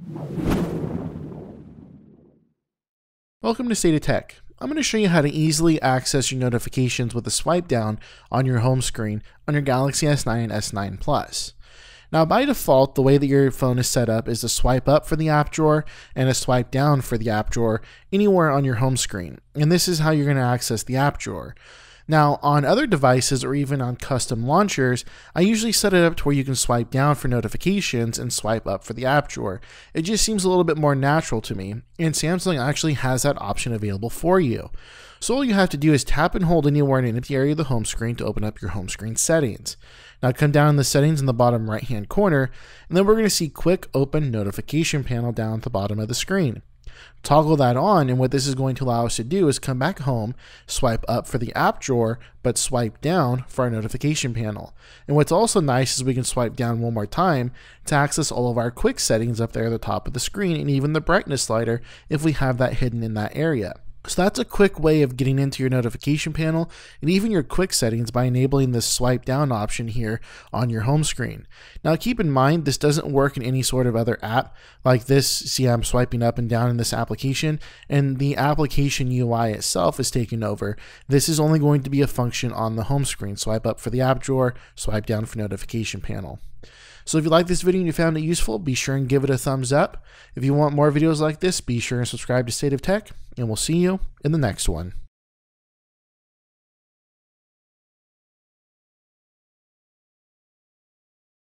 Welcome to State of Tech. I'm going to show you how to easily access your notifications with a swipe down on your home screen on your Galaxy S9 and S9 Plus. Now, by default, the way that your phone is set up is to swipe up for the app drawer and a swipe down for the app drawer anywhere on your home screen. And this is how you're going to access the app drawer. Now, on other devices or even on custom launchers, I usually set it up to where you can swipe down for notifications and swipe up for the app drawer. It just seems a little bit more natural to me, and Samsung actually has that option available for you. So all you have to do is tap and hold anywhere in any area of the home screen to open up your home screen settings. Now come down in the settings in the bottom right hand corner, and then we're going to see Quick Open Notification panel down at the bottom of the screen. Toggle that on, and what this is going to allow us to do is come back home, swipe up for the app drawer, but swipe down for our notification panel. And what's also nice is we can swipe down one more time to access all of our quick settings up there at the top of the screen, and even the brightness slider if we have that hidden in that area. So that's a quick way of getting into your notification panel and even your quick settings by enabling this swipe down option here on your home screen. Now keep in mind, this doesn't work in any sort of other app like this. See, I'm swiping up and down in this application, and the application UI itself is taking over. This is only going to be a function on the home screen. Swipe up for the app drawer, swipe down for notification panel. So if you like this video and you found it useful, be sure and give it a thumbs up. If you want more videos like this, be sure and subscribe to State of Tech, and we'll see you in the next one.